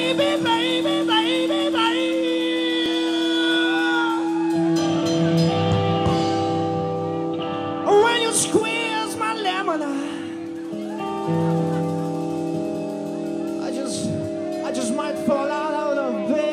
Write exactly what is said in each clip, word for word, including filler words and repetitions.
baby, baby, baby, baby. When you squeeze my lemon, I just, I just might fall out of the bed.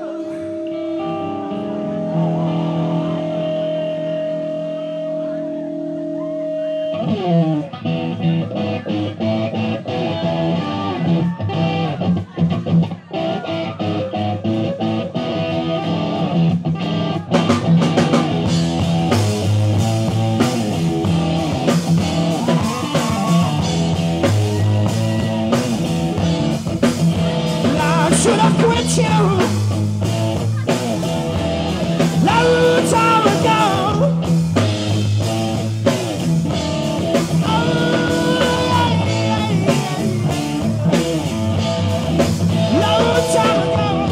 Should have quit you long time ago. Long time ago.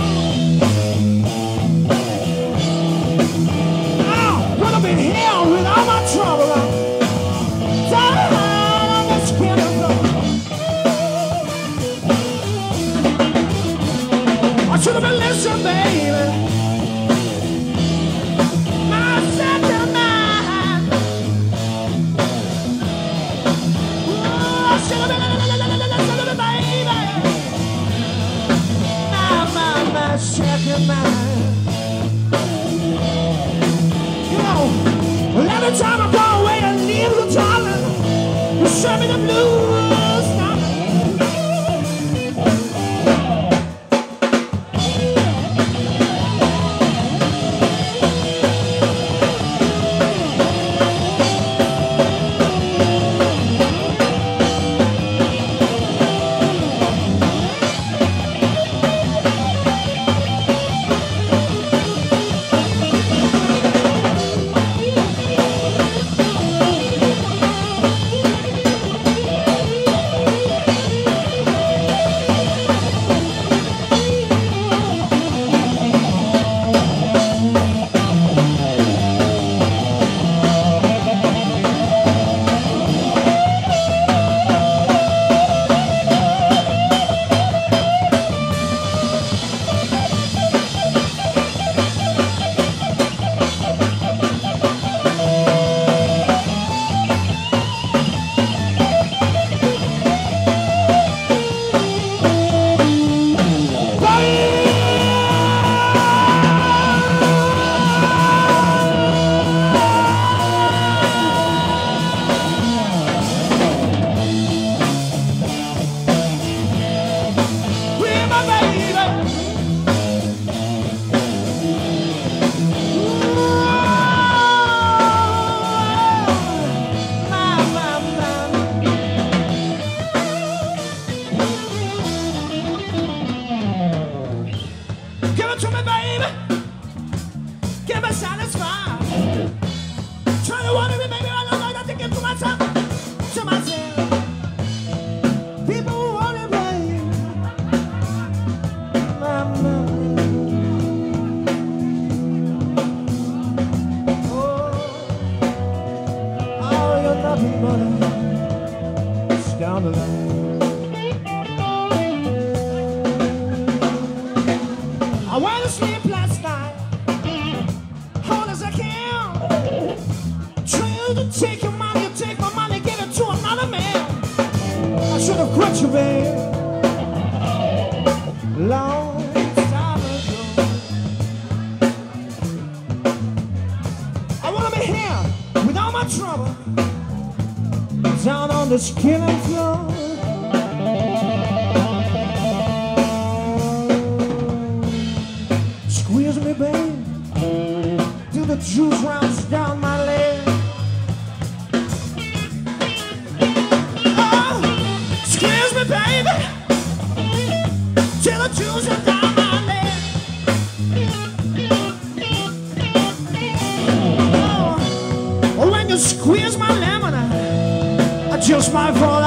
I would have been here with all my trouble. Down on the skin of the I should have been listening, baby. My second man. Ooh, I should have been listening, baby. My, my, my second man. You know, well, every time I go away and leave you, darling, you show me the blues. This killing floor. Squeeze me, babe, till the juice runs down my leg. Oh, squeeze me, baby, till the juice runs down my leg. Oh, when you squeeze my lemon, just my voice.